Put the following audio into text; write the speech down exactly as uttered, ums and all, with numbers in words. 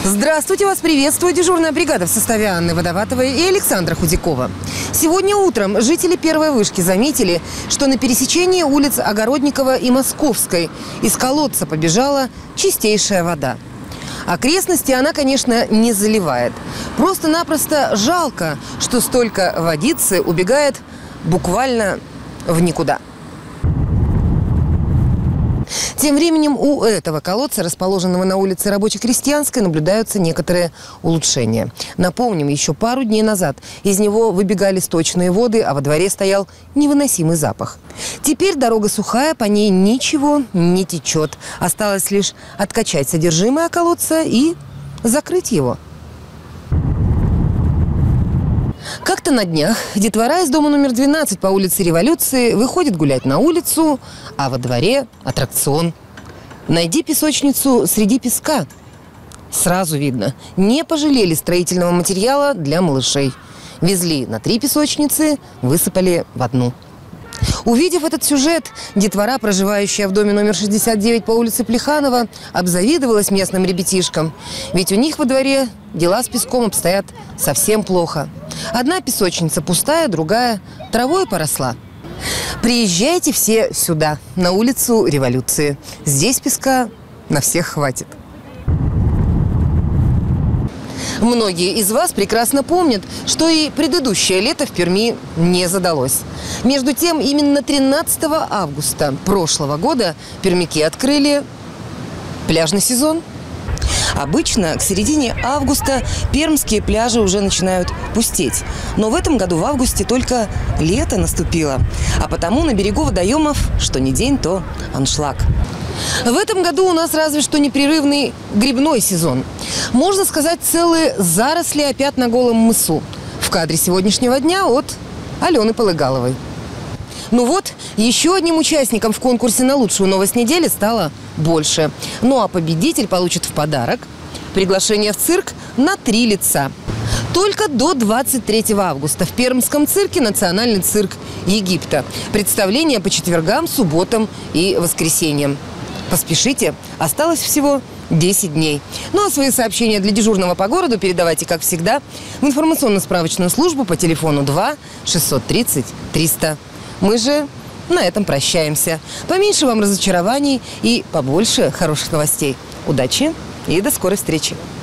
Здравствуйте, вас приветствует дежурная бригада в составе Анны Водоватовой и Александра Худякова. Сегодня утром жители Первой Вышки заметили, что на пересечении улиц Огородникова и Московской из колодца побежала чистейшая вода. Окрестности она, конечно, не заливает. Просто-напросто жалко, что столько водицы убегает буквально в никуда. Тем временем у этого колодца, расположенного на улице Рабоче-Крестьянской, наблюдаются некоторые улучшения. Напомним, еще пару дней назад из него выбегали сточные воды, а во дворе стоял невыносимый запах. Теперь дорога сухая, по ней ничего не течет. Осталось лишь откачать содержимое колодца и закрыть его. Как-то на днях детвора из дома номер двенадцать по улице Революции выходит гулять на улицу, а во дворе аттракцион. Найди песочницу среди песка. Сразу видно, не пожалели строительного материала для малышей. Везли на три песочницы, высыпали в одну. Увидев этот сюжет, детвора, проживающая в доме номер шестьдесят девять по улице Плеханова, обзавидовалась местным ребятишкам. Ведь у них во дворе дела с песком обстоят совсем плохо. Одна песочница пустая, другая травой поросла. Приезжайте все сюда, на улицу Революции. Здесь песка на всех хватит. Многие из вас прекрасно помнят, что и предыдущее лето в Перми не задалось. Между тем, именно тринадцатого августа прошлого года пермяки открыли пляжный сезон. Обычно к середине августа пермские пляжи уже начинают пустеть. Но в этом году в августе только лето наступило. А потому на берегу водоемов что ни день, то аншлаг. В этом году у нас разве что непрерывный грибной сезон. Можно сказать, целые заросли опять на Голом мысу. В кадре сегодняшнего дня от Алены Полыгаловой. Ну вот, еще одним участником в конкурсе на лучшую новость недели стало больше. Ну а победитель получит в подарок приглашение в цирк на три лица. Только до двадцать третьего августа в Пермском цирке «Национальный цирк Египта». Представление по четвергам, субботам и воскресеньям. Поспешите, осталось всего десять дней. Ну а свои сообщения для дежурного по городу передавайте, как всегда, в информационно-справочную службу по телефону два шестьсот тридцать триста. Мы же на этом прощаемся. Поменьше вам разочарований и побольше хороших новостей. Удачи и до скорой встречи!